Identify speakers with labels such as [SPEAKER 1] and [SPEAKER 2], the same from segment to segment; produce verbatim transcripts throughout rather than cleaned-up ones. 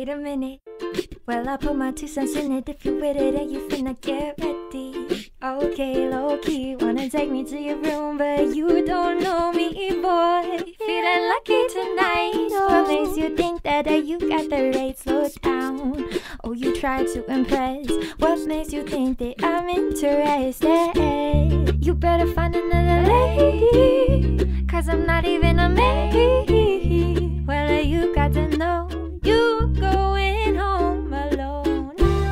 [SPEAKER 1] Wait a minute. Well, I put my two cents in it. If you with it and you finna get ready. Okay, low key, wanna take me to your room, but you don't know me, boy. Feeling lucky tonight. What makes you think that, that you got the rate slowed down? Oh, you try to impress. What makes you think that I'm interested? You better find another lady, cause I'm not even a maid. Well, you got to know you going home alone.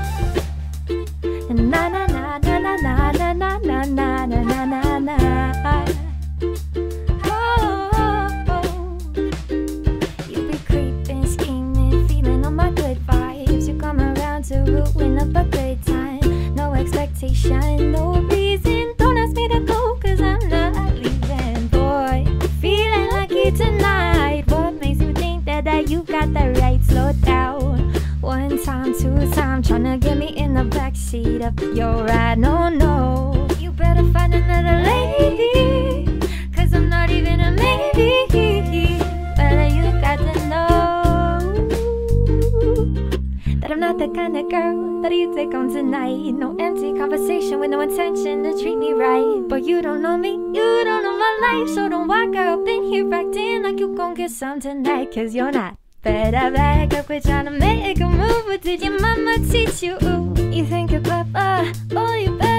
[SPEAKER 1] Na na na na na na na na na na na na na. Oh, oh, oh. You be creeping, scheming, feeling on my good vibes. You come around to ruin up a good time. No expectation, no reason. Don't ask me to go, cause I'm not leaving, boy. Feeling lucky tonight. What makes you think that, that you got the right? Slow down. One time, two time, tryna get me in the backseat of your ride. No, no, you better find another lady, cause I'm not even a maybe. But you got to know that I'm not the kind of girl that you take on tonight. No empty conversation with no intention to treat me right. But you don't know me, you don't know my life, so don't walk up in here acting like you gon' get some tonight, cause you're not. Better back up, quit trying to make a move. What did your mama teach you? Ooh, you think you're clever? Oh, you better